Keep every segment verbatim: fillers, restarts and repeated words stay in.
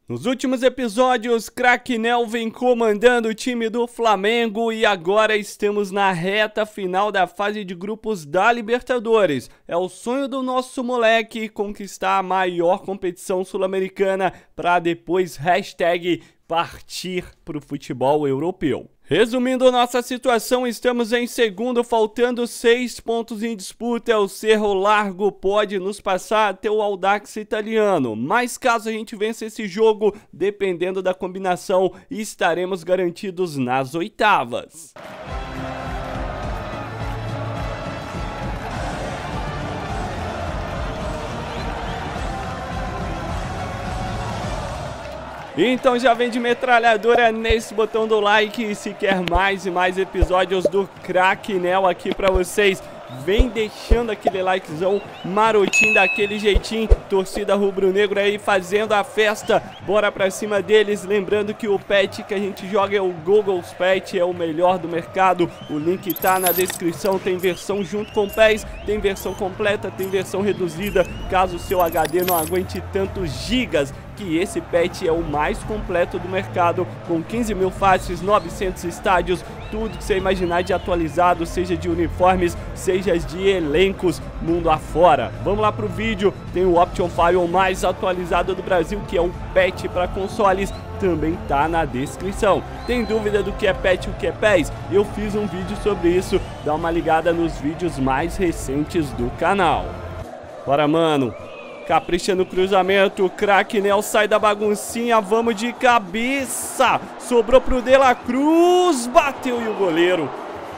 Nos últimos episódios, Craque Nel vem comandando o time do Flamengo e agora estamos na reta final da fase de grupos da Libertadores. É o sonho do nosso moleque conquistar a maior competição sul-americana para depois hashtag partir para o futebol europeu. Resumindo nossa situação, estamos em segundo, faltando seis pontos em disputa. O Cerro Largo pode nos passar até o Audax italiano, mas caso a gente vença esse jogo, dependendo da combinação, estaremos garantidos nas oitavas. Então já vem de metralhadora nesse botão do like e se quer mais e mais episódios do Craque Nel aqui pra vocês, vem deixando aquele likezão marotinho daquele jeitinho, torcida rubro-negra aí fazendo a festa, bora pra cima deles, lembrando que o pet que a gente joga é o Google's Pet, é o melhor do mercado, o link tá na descrição, tem versão junto com P E S, tem versão completa, tem versão reduzida, caso o seu H D não aguente tantos gigas, que esse pet é o mais completo do mercado, com quinze mil faces, novecentos estádios, tudo que você imaginar de atualizado, seja de uniformes, seja de elencos, mundo afora. Vamos lá pro vídeo, tem o Option File mais atualizado do Brasil, que é o pet para consoles, também tá na descrição. Tem dúvida do que é pet e o que é P E S? Eu fiz um vídeo sobre isso, dá uma ligada nos vídeos mais recentes do canal. Bora, mano! Capricha no cruzamento, o Craque Nel sai da baguncinha, vamos de cabeça, sobrou pro De La Cruz, bateu e o goleiro.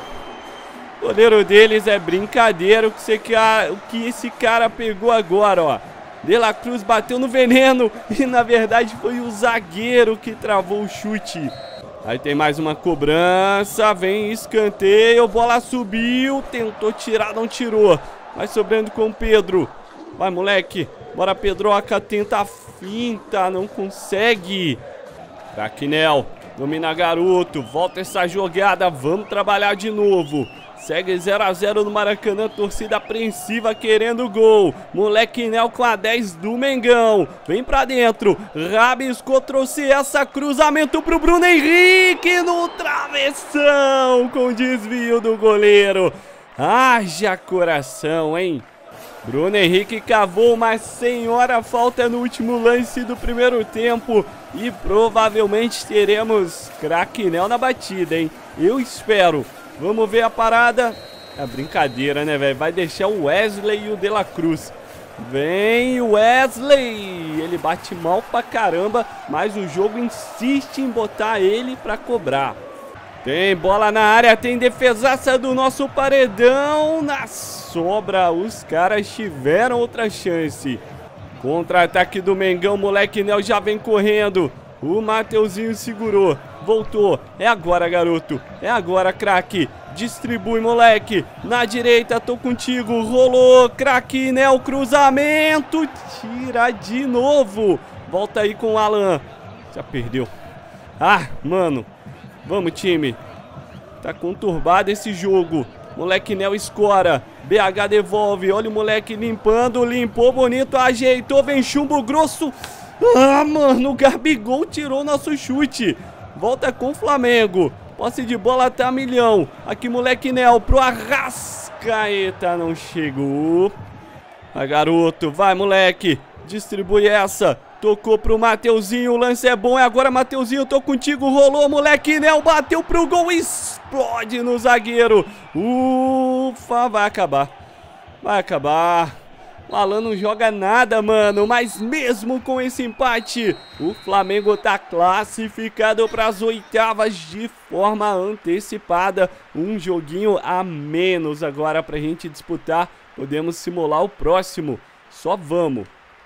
O goleiro deles é brincadeira, o que, você quer, o que esse cara pegou agora, ó. De La Cruz bateu no veneno e na verdade foi o zagueiro que travou o chute. Aí tem mais uma cobrança, vem escanteio, bola subiu, tentou tirar, não tirou. Vai sobrando com o Pedro. Vai, moleque. Bora, Pedroca. Tenta a finta. Não consegue. Craque Nel. Domina, garoto. Volta essa jogada. Vamos trabalhar de novo. Segue zero a zero no Maracanã. Torcida apreensiva querendo gol. Moleque Nel com a dez do Mengão. Vem pra dentro. Rabiscou, trouxe essa. Cruzamento pro Bruno Henrique no travessão. Com desvio do goleiro. Haja coração, hein? Bruno Henrique cavou uma senhora falta no último lance do primeiro tempo e provavelmente teremos Craque Nel na batida, hein? Eu espero. Vamos ver a parada. É brincadeira, né, velho? Vai deixar o Wesley e o De La Cruz. Vem o Wesley. Ele bate mal pra caramba, mas o jogo insiste em botar ele pra cobrar. Tem bola na área, tem defesaça do nosso paredão. Na sobra, os caras tiveram outra chance. Contra-ataque do Mengão, moleque Nel já vem correndo. O Mateuzinho segurou, voltou. É agora, garoto. É agora, craque. Distribui, moleque. Na direita, tô contigo. Rolou, Craque Nel, cruzamento. Tira de novo. Volta aí com o Alan. Já perdeu. Ah, mano. Vamos, time. Tá conturbado esse jogo. Moleque Nel escora. B H devolve. Olha o moleque limpando. Limpou bonito. Ajeitou. Vem chumbo grosso. Ah, mano. O Gabigol tirou nosso chute. Volta com o Flamengo. Posse de bola tá a milhão. Aqui, moleque Nel. Pro Arrascaeta. Não chegou. Vai, garoto. Vai, moleque. Distribui essa. Tocou pro Mateuzinho, o lance é bom, é agora, Mateuzinho, tô contigo, rolou, moleque Nel, bateu pro gol, explode no zagueiro. Ufa, vai acabar, vai acabar. O Alan não joga nada, mano, mas mesmo com esse empate, o Flamengo tá classificado para as oitavas de forma antecipada. Um joguinho a menos agora pra gente disputar, podemos simular o próximo, só vamos.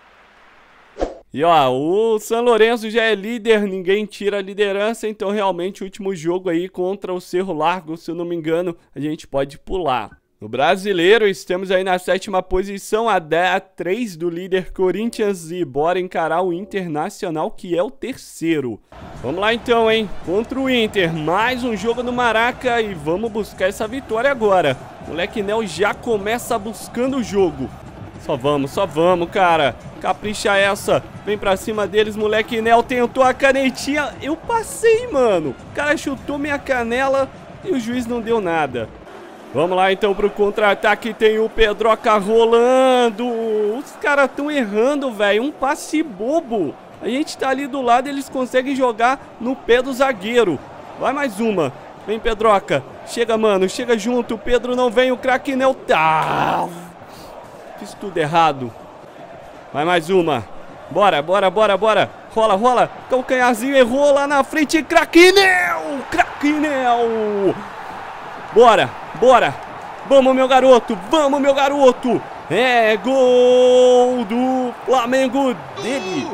E ó, o São Lourenço já é líder, ninguém tira a liderança, então realmente o último jogo aí contra o Cerro Largo, se eu não me engano, a gente pode pular. No brasileiro, estamos aí na sétima posição, a três do líder Corinthians e bora encarar o Internacional, que é o terceiro. Vamos lá então, hein, contra o Inter, mais um jogo no Maraca e vamos buscar essa vitória agora. Moleque Nel já começa buscando o jogo. Só vamos, só vamos, cara. Capricha essa. Vem pra cima deles, moleque. Nel tentou a canetinha. Eu passei, mano. O cara chutou minha canela e o juiz não deu nada. Vamos lá, então, pro contra-ataque. Tem o Pedroca rolando. Os caras tão errando, velho. Um passe bobo. A gente tá ali do lado e eles conseguem jogar no pé do zagueiro. Vai mais uma. Vem, Pedroca. Chega, mano. Chega junto. O Pedro não vem. O craque Nel tá... Fiz tudo errado. Vai mais uma. Bora, bora, bora, bora. Rola, rola. Calcanharzinho errou lá na frente. Craque Nel. Craque Nel. Bora, bora. Vamos, meu garoto. Vamos, meu garoto. É gol do Flamengo dele.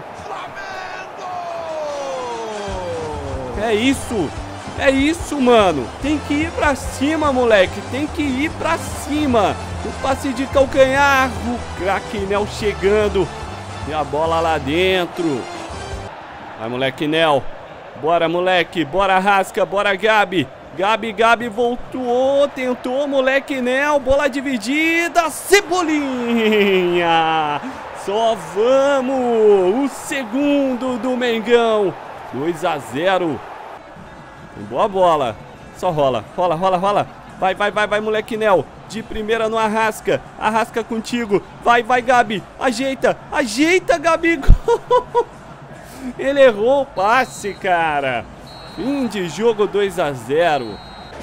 É isso. É isso, mano. Tem que ir pra cima, moleque. Tem que ir pra cima. O passe de calcanhar. O craque Nel chegando. E a bola lá dentro. Vai, moleque Nel. Bora, moleque. Bora, Rasca. Bora, Gabi. Gabi, Gabi voltou. Tentou, moleque Nel. Bola dividida. Cebolinha. Só vamos. O segundo do Mengão. dois a zero. Boa bola. Só rola. Rola, rola, rola. Vai, vai, vai, vai, moleque Nel. De primeira no Arrasca. Arrasca contigo. Vai, vai, Gabi. Ajeita. Ajeita, Gabi. Ele errou o passe, cara. Fim de jogo, dois a zero.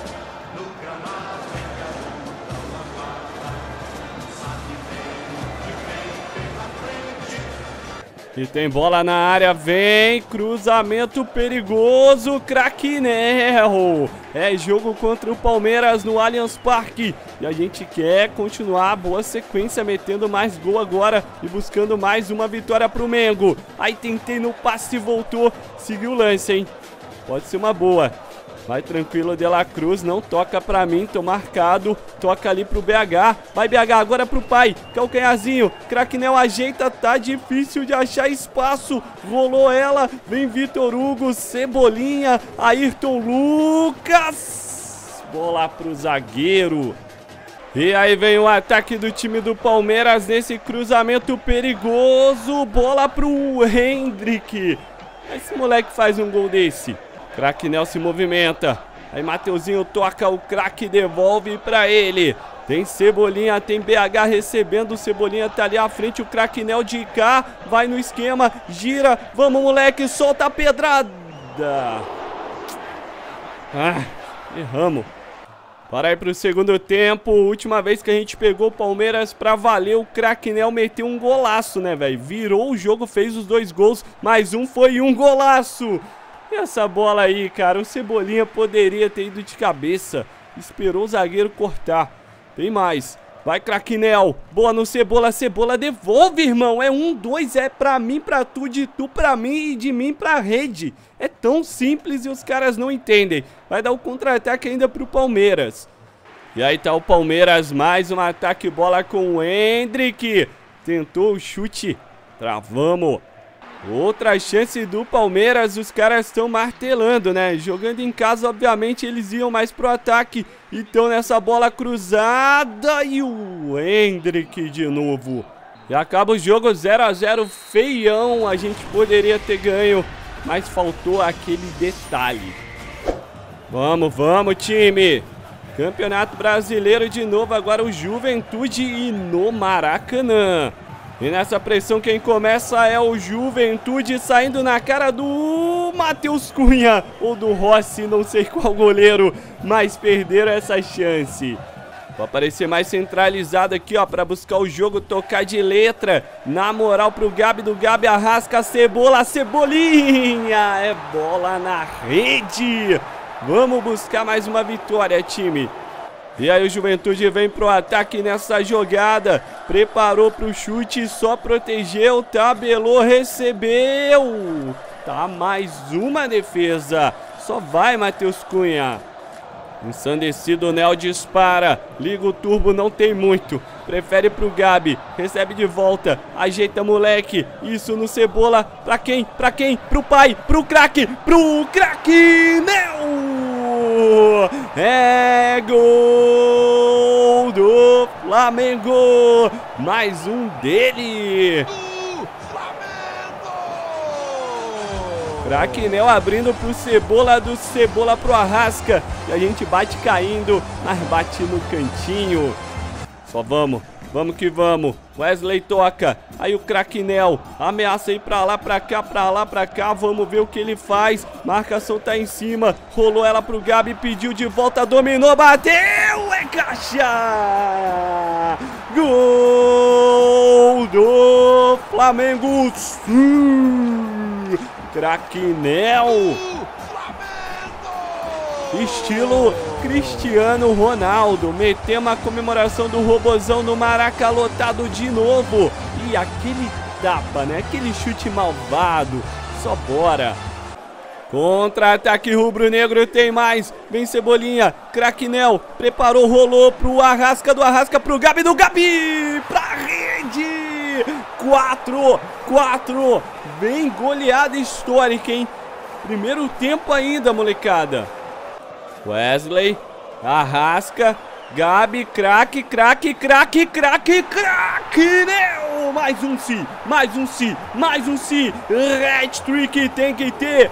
E tem bola na área, vem, cruzamento perigoso, craque Nel. É jogo contra o Palmeiras no Allianz Parque. E a gente quer continuar a boa sequência, metendo mais gol agora e buscando mais uma vitória pro Mengo. Aí tentei no passe e voltou, seguiu o lance, hein? Pode ser uma boa. Vai tranquilo, De La Cruz, não toca pra mim, tô marcado. Toca ali pro B H. Vai, B H, agora pro pai. Calcanharzinho, craque Nel ajeita, tá difícil de achar espaço. Rolou ela, vem Vitor Hugo, Cebolinha, Ayrton Lucas. Bola pro zagueiro. E aí vem o ataque do time do Palmeiras nesse cruzamento perigoso. Bola pro Hendrick. Esse moleque faz um gol desse. Craque Nel se movimenta. Aí Mateuzinho toca, o craque devolve pra ele. Tem Cebolinha, tem B H recebendo. O Cebolinha tá ali à frente. O craque Nel de cá. Vai no esquema, gira. Vamos, moleque, solta a pedrada. Ah, erramos. Para aí pro segundo tempo. Última vez que a gente pegou o Palmeiras pra valer. O craque Nel meteu um golaço, né, velho? Virou o jogo, fez os dois gols. Mais um foi um golaço. E essa bola aí, cara, o Cebolinha poderia ter ido de cabeça. Esperou o zagueiro cortar. Tem mais. Vai, craque Nel. Boa no Cebola. Cebola devolve, irmão. É um, dois, é pra mim, pra tu, de tu pra mim e de mim pra rede. É tão simples e os caras não entendem. Vai dar o contra-ataque ainda pro Palmeiras. E aí tá o Palmeiras, mais um ataque, bola com o Hendrick. Tentou o chute. Travamos. Outra chance do Palmeiras, os caras estão martelando, né? Jogando em casa, obviamente, eles iam mais pro ataque. Então nessa bola cruzada e o Hendrick de novo. E acaba o jogo zero a zero, feião. A gente poderia ter ganho, mas faltou aquele detalhe. Vamos, vamos, time. Campeonato Brasileiro de novo, agora o Juventude e no Maracanã. E nessa pressão quem começa é o Juventude, saindo na cara do Matheus Cunha ou do Rossi, não sei qual goleiro, mas perderam essa chance. Vou aparecer mais centralizado aqui, ó, pra buscar o jogo, tocar de letra. Na moral pro Gabi, do Gabi Arrasca, Cebola, Cebolinha. É bola na rede. Vamos buscar mais uma vitória, time. E aí o Juventude vem pro ataque nessa jogada. Preparou pro chute, só protegeu, tabelou, recebeu. Tá mais uma defesa. Só vai, Matheus Cunha. Ensandecido, o Nel dispara. Liga o turbo, não tem muito. Prefere pro Gabi. Recebe de volta. Ajeita, moleque. Isso no Cebola. Pra quem? Pra quem? Pro pai. Pro craque. Pro craque. Nel. É gol do Flamengo! Mais um dele! Craquinel abrindo pro Cebola, do Cebola pro Arrasca. E a gente bate caindo, mas bate no cantinho. Só vamos, vamos que vamos. Wesley toca, aí o Craquinel ameaça ir pra lá, pra cá, pra lá, pra cá. Vamos ver o que ele faz. Marcação tá em cima, rolou ela pro Gabi, pediu de volta, dominou, bateu, é caixa! Gol do Flamengo! Sim! Craquinel! Estilo Cristiano Ronaldo. Metemos a comemoração do robozão no Maraca lotado de novo. E aquele tapa, né? Aquele chute malvado. Só bora. Contra-ataque rubro-negro, tem mais. Vem Cebolinha, Craquinel, preparou, rolou pro Arrasca, do Arrasca pro Gabi, do Gabi, pra rede. Quatro, quatro. Vem goleada histórica, hein? Primeiro tempo ainda, molecada. Wesley, Arrasca, Gabi, craque, craque, craque, craque, Craquinel! Mais um si, mais um si, mais um si. Hat-trick tem que ter.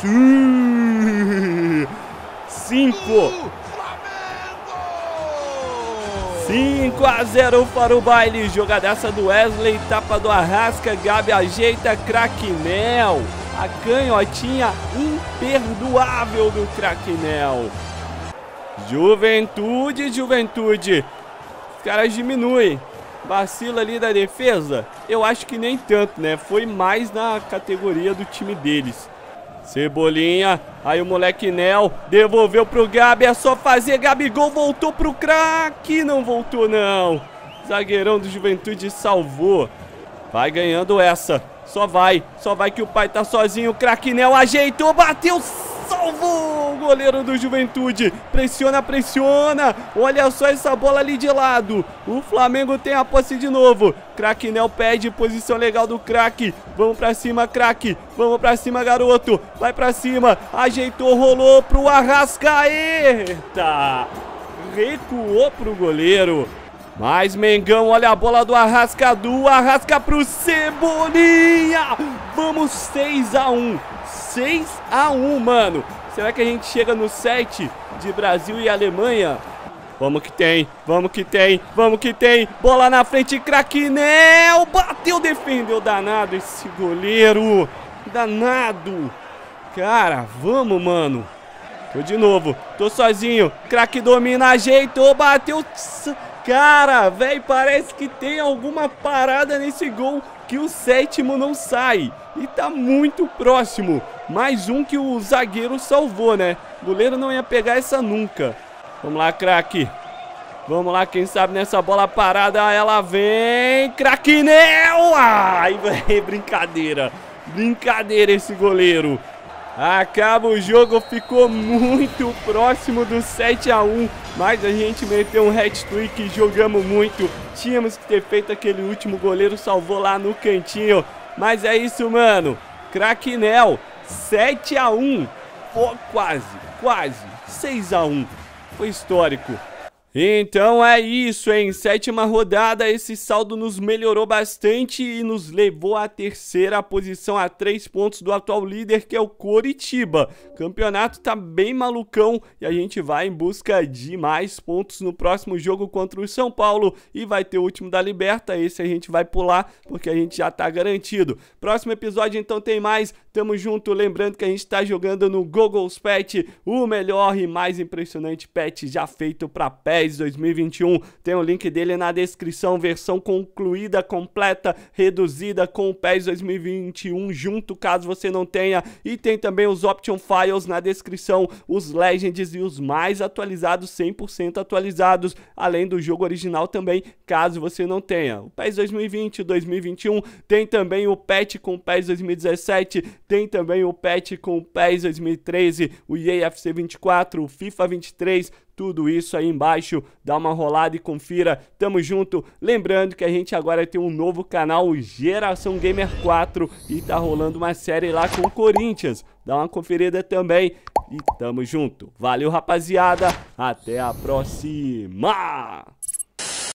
Sim. Cinco. cinco a zero para o baile. Jogadaça do Wesley, tapa do Arrasca, Gabi ajeita, Craquinel. A canhotinha imperdoável do Craquinel. Juventude, Juventude. Os caras diminuem. Vacila ali da defesa? Eu acho que nem tanto, né? Foi mais na categoria do time deles. Cebolinha, aí o moleque Nel devolveu pro Gabi, é só fazer, Gabigol voltou pro craque, não voltou não. Zagueirão do Juventude salvou. Vai ganhando essa, só vai, só vai que o pai tá sozinho, Craquinel ajeitou, bateu, salvou o goleiro do Juventude. Pressiona, pressiona. Olha só essa bola ali de lado. O Flamengo tem a posse de novo. Craquinel pede, posição legal do craque. Vamos pra cima, craque. Vamos pra cima, garoto. Vai pra cima. Ajeitou, rolou pro Arrasca. Eita! Recuou pro goleiro. Mais Mengão, olha a bola do Arrasca, do Arrasca pro Cebolinha. Vamos seis a um. seis a um, mano. Será que a gente chega no sete de Brasil e Alemanha? Vamos que tem, vamos que tem, vamos que tem. Bola na frente, Craquinel. Bateu, defendeu, danado esse goleiro. Danado. Cara, vamos, mano. Tô de novo, tô sozinho. Craque domina, ajeitou, bateu. Cara, velho, parece que tem alguma parada nesse gol que o sétimo não sai. E tá muito próximo. Mais um que o zagueiro salvou, né? O goleiro não ia pegar essa nunca. Vamos lá, craque. Vamos lá, quem sabe nessa bola parada ela vem. Craquinel! Ai, velho, brincadeira. Brincadeira esse goleiro. Acaba o jogo, ficou muito próximo do sete a um, mas a gente meteu um hat-trick, jogamos muito. Tínhamos que ter feito aquele último, goleiro salvou lá no cantinho. Mas é isso, mano. Craquinel, sete a um. Pô, quase, quase. seis a um. Foi histórico. Então é isso, hein? Sétima rodada, esse saldo nos melhorou bastante e nos levou à terceira posição, a três pontos do atual líder, que é o Coritiba. O campeonato tá bem malucão e a gente vai em busca de mais pontos no próximo jogo contra o São Paulo e vai ter o último da Liberta. Esse a gente vai pular porque a gente já tá garantido. Próximo episódio então tem mais, tamo junto. Lembrando que a gente tá jogando no Google's Pet, o melhor e mais impressionante pet já feito pra P E S dois mil e vinte e um, tem o link dele na descrição, versão concluída, completa, reduzida com o P E S dois mil e vinte e um junto, caso você não tenha, e tem também os Option Files na descrição, os Legends e os mais atualizados, cem por cento atualizados, além do jogo original também, caso você não tenha. O P E S dois mil e vinte, dois mil e vinte e um, tem também o patch com o P E S dois mil e dezessete, tem também o patch com o P E S dois mil e treze, o E A F C vinte e quatro, o FIFA vinte e três, tudo isso aí embaixo, dá uma rolada e confira, tamo junto. Lembrando que a gente agora tem um novo canal, Geração Gamer quatro, e tá rolando uma série lá com o Corinthians, dá uma conferida também, e tamo junto. Valeu, rapaziada, até a próxima!